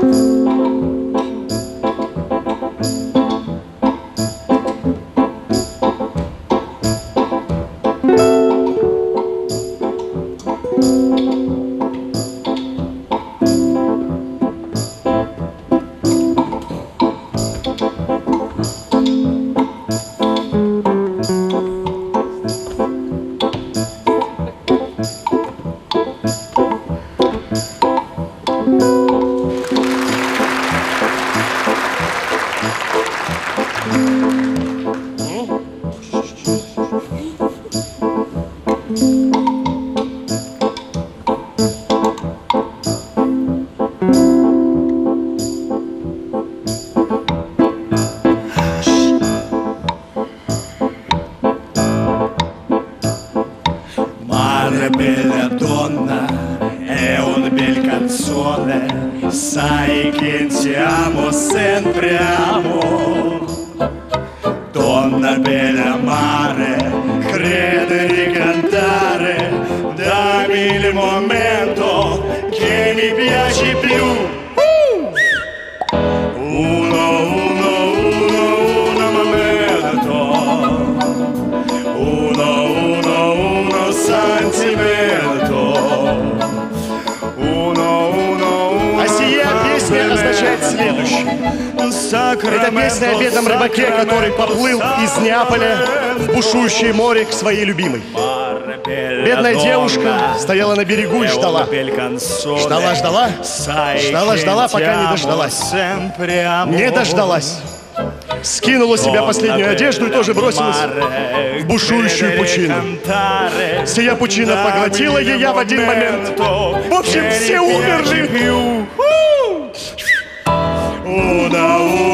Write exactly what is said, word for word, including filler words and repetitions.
Mare bella donna, è un bel canzone, sai che ti amo, sempre amo. Donna bella mare, crede di cantare, dammi il momento che mi piace più. Uno, uno, uno, uno momento, uno, uno, uno sentimento, uno, uno, uno. А сия песня означает следующее. Это песня о бедном рыбаке, который поплыл из Неаполя в бушующее море к своей любимой. Бедная девушка стояла на берегу и ждала. Ждала, ждала, ждала, ждала, пока не дождалась. Не дождалась. Скинула с себя последнюю одежду и тоже бросилась в бушующую пучину. Сия пучина поглотила ее в один момент. В общем, все умерли. Una, una.